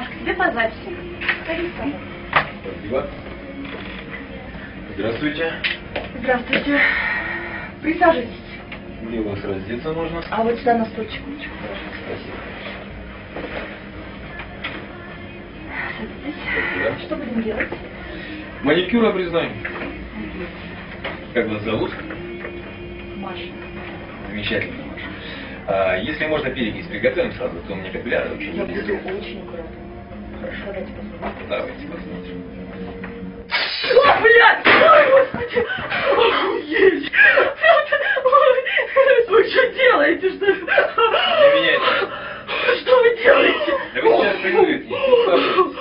Машка, тебе позвать всех. Садись, пожалуйста. Спасибо. Здравствуйте. Здравствуйте. Присаживайтесь. Где у вас раздеться можно? А вот сюда на стульчик. Спасибо. Садитесь. Спасибо. Что будем делать? Маникюр обрезаем. Как вас зовут? Маша. Замечательно, Маша. Если можно, перекись приготовим сразу, то у меня капилляры очень Я буду близко. очень аккуратна. Хорошо. Давайте посмотрим. Давайте посмотрим. О, блядь! Ой, господи! Охуеть! Ой, вы что делаете, что ли? Для меня это... Что вы делаете? Да вы сейчас привыкнете.